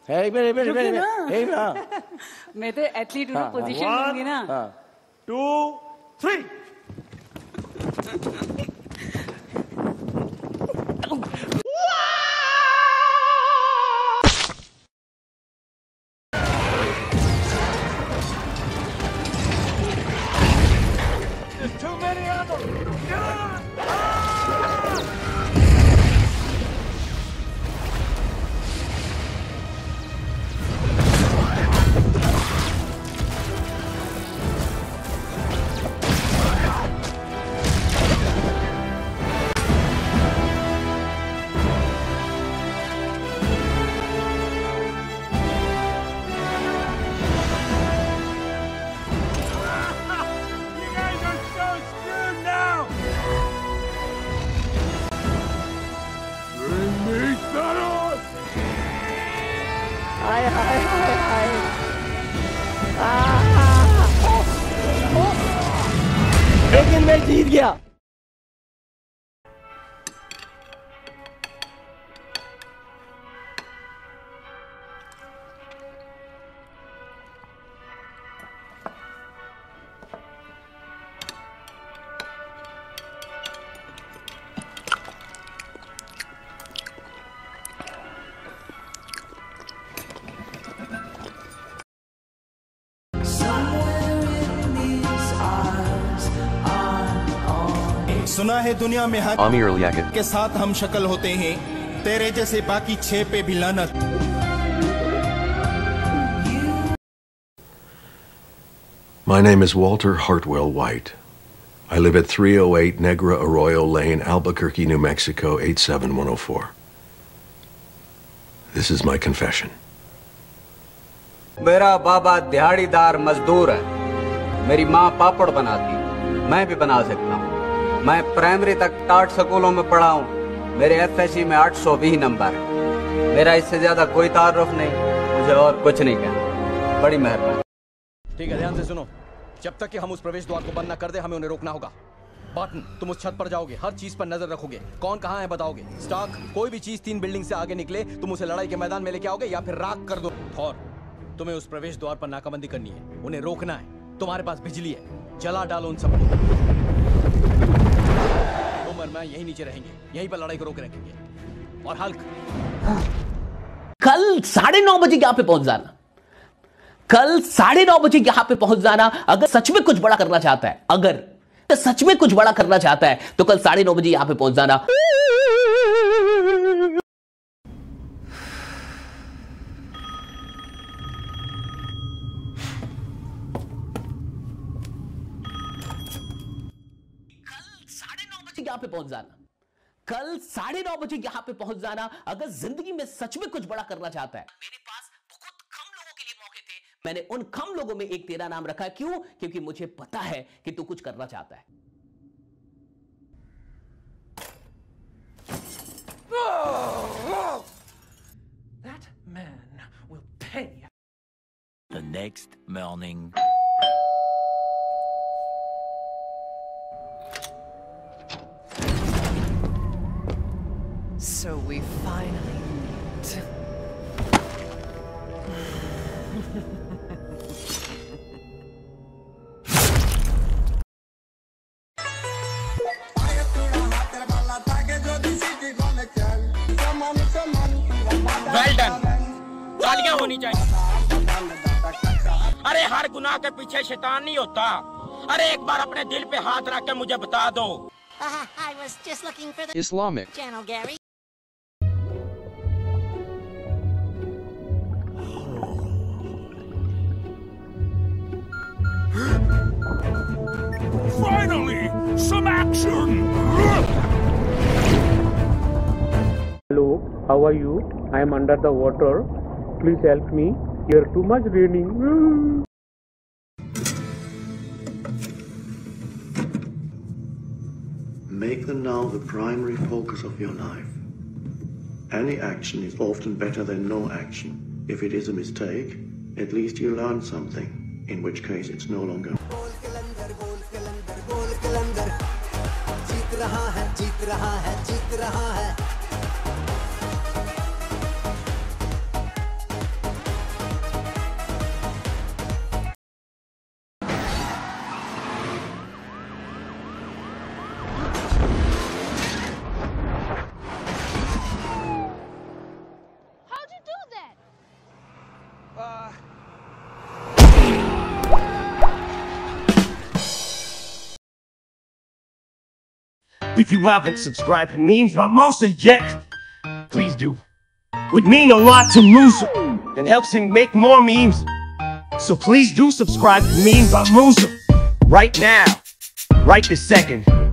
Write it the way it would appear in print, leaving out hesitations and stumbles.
एक मिनट मैं तो एथलीट हूँ, पोजीशन लूंगी ना। 2, 3। There's too many of them. लेकिन मैं जीत गया। सुना है दुनिया में हर के साथ हम शक्ल होते हैं, तेरे जैसे बाकी 6 पे भी लानत। My name is Walter Hartwell White. I live at 308 Negra Arroyo Lane, Albuquerque, New Mexico, 87104. This is my confession. मेरा बाबा दिहाड़ीदार मजदूर है, मेरी माँ पापड़ बनाती, मैं भी बना सकता हूँ। मैं प्राइमरी तक टाट स्कूलों में पढ़ा हूँ, मेरे एफएससी में 820 नंबर है। मेरा इससे ज्यादा कोई तारुफ नहीं, मुझे और कुछ नहीं कहना। बड़ी मेहरबानी। ठीक है, ध्यान से सुनो। जब तक कि हम उस प्रवेश द्वार को बंद न कर दे, हमें उन्हें रोकना होगा। बॉटन, तुम उस छत पर जाओगे, हर चीज पर नजर रखोगे, कौन कहाँ है बताओगे। स्टार्क, कोई भी चीज 3 बिल्डिंग से आगे निकले तुम उसे लड़ाई के मैदान में लेके आओगे या फिर राख कर दो। थॉर, तुम्हें उस प्रवेश द्वार पर नाकाबंदी करनी है, उन्हें रोकना है। तुम्हारे पास बिजली है, जला डालो उन सबको। तुम और मैं यहीं नीचे रहेंगे, यहीं पर लड़ाई को रोके रखेंगे। और हल्क, कल 9:30 बजे यहां पे पहुंच जाना। कल 9:30 बजे यहां पे पहुंच जाना। अगर सच में कुछ बड़ा करना चाहता है, अगर सच में कुछ बड़ा करना चाहता है तो कल 9:30 बजे यहां पे पहुंच जाना। यहां पे पहुंच जाना। कल 9:30 बजे यहां पे पहुंच जाना। अगर जिंदगी में सच में कुछ बड़ा करना चाहता है। मेरे पास बहुत कम लोगों के लिए मौके थे, मैंने उन कम लोगों में एक तेरा नाम रखा। क्यों? क्योंकि मुझे पता है कि तू कुछ करना चाहता है। That man will pay. The next morning. So we finally meet. Well done. तालियां होनी चाहिए। अरे हर गुनाह के पीछे शैतान नहीं होता। अरे एक बार अपने दिल पे हाथ रख के मुझे बता दो। I was just looking for the Islamic channel, Gary. Finally, some action! Hello, how are you? I am under the water. Please help me. Here too much raining. Make the now the primary focus of your life. Any action is often better than no action. If it is a mistake, at least you learn something, in which case it's no longer. जीत रहा है, जीत रहा है, जीत रहा है। If you haven't subscribed to Memes by Musa yet, please do. It would mean a lot to Musa and helps him make more memes. So please do subscribe to Memes by Musa right now, right this second.